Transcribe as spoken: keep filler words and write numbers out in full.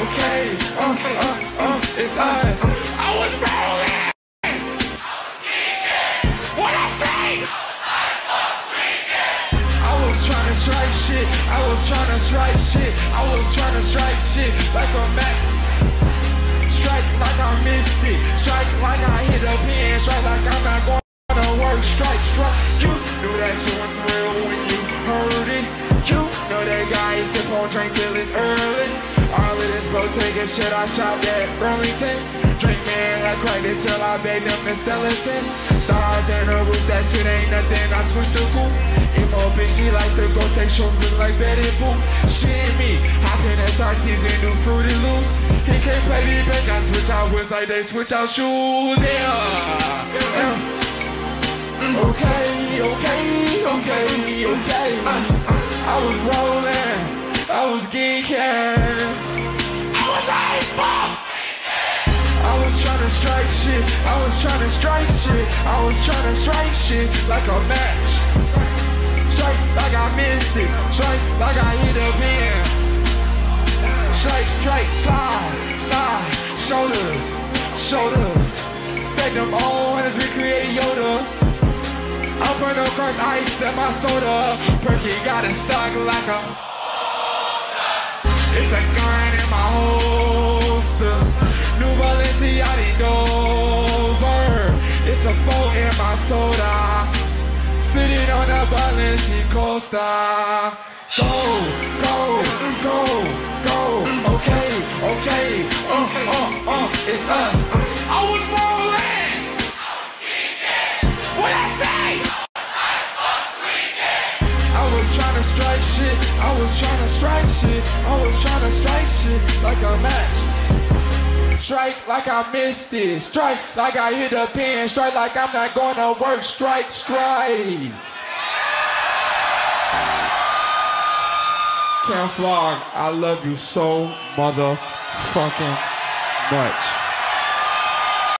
okay, uh, uh, uh, it's us. I was rolling. What I say? I was trying to strike shit. I was trying to strike shit. I was trying to strike shit like a match. Strike like I missed it. Strike like I hit a pin. Strike like I'm not going to work. Strike, strike. You knew that shit was real when you heard it. You know that guy is sip on drink till it's early. All of this Bottega shit I shop at Burlington. Drink man, I crack this till I beg them to sell it to. Stars in the roof, that shit ain't nothing. I switch to cool. Emo bitch, she like to go take shows like Betty Boop. She and me, hopping S R Ts and do Fruity Loops. He can't play me back, I switch out whips like they switch out shoes. Yeah. yeah. Okay, okay, okay, okay. I was rolling, I was geeking. I was ice I was trying to strike shit, I was trying to strike shit. I was trying to strike shit like a match. Strike like I missed it, strike like I hit a pin. Strike, strike, slide, slide, shoulders, shoulders. Stack them all as we create Yoda. Up on the crush ice at my soda. Perky got it stuck like a holster. It's a gun in my holster. New Balenciaga Dover. It's a four in my soda. Sitting on a Balenciaga Costa. Go, go, go, go. Okay, okay, uh, uh, uh, it's us. I was rolling. I was geeking. What I say? I was trying to strike shit. I was trying to strike shit. I was trying to strike shit like a match. Strike like I missed it. Strike like I hit a pin. Strike like I'm not going to work. Strike, strike. Camp Flog, I love you so motherfucking much.